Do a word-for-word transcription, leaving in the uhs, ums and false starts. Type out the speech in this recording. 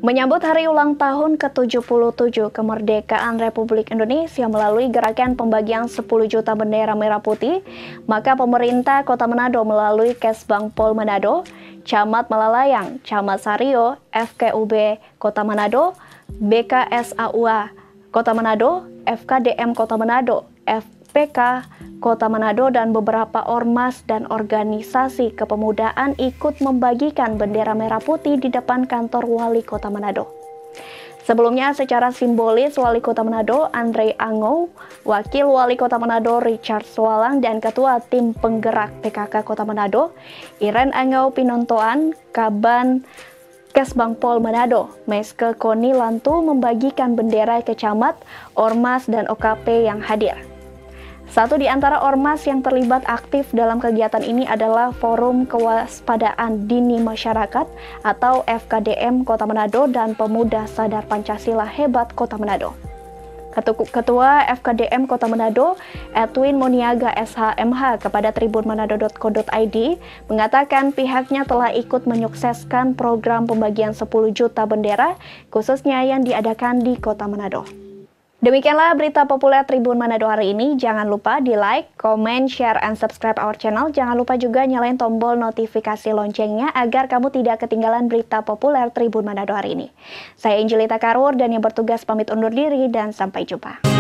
Menyambut hari ulang tahun ke tujuh puluh tujuh kemerdekaan Republik Indonesia melalui gerakan pembagian sepuluh juta bendera merah putih, maka pemerintah Kota Manado melalui Kesbangpol Manado, Camat Malalayang, Camat Sario, F K U B Kota Manado, B K S A U A Kota Manado, F K D M Kota Manado, F P K Kota Manado, dan beberapa ormas dan organisasi kepemudaan ikut membagikan bendera merah putih di depan kantor Wali Kota Manado. Sebelumnya, secara simbolis, Wali Kota Manado, Andre Angou, Wakil Wali Kota Manado, Richard Swalang, dan Ketua Tim Penggerak P K K Kota Manado, Iren Angou Pinontoan, Kaban Kesbangpol Manado, Meske Koni Lantu, membagikan bendera ke camat, ormas, dan O K P yang hadir. Satu di antara ormas yang terlibat aktif dalam kegiatan ini adalah Forum Kewaspadaan Dini Masyarakat atau F K D M Kota Manado dan Pemuda Sadar Pancasila Hebat Kota Manado. Ketua F K D M Kota Manado, Edwin Moniaga S H M H, kepada tribun manado dot co dot i d mengatakan pihaknya telah ikut menyukseskan program pembagian sepuluh juta bendera khususnya yang diadakan di Kota Manado. Demikianlah berita populer Tribun Manado hari ini. Jangan lupa di like, comment, share, and subscribe our channel. Jangan lupa juga nyalain tombol notifikasi loncengnya agar kamu tidak ketinggalan berita populer Tribun Manado hari ini. Saya Angelita Karur dan yang bertugas pamit undur diri dan sampai jumpa.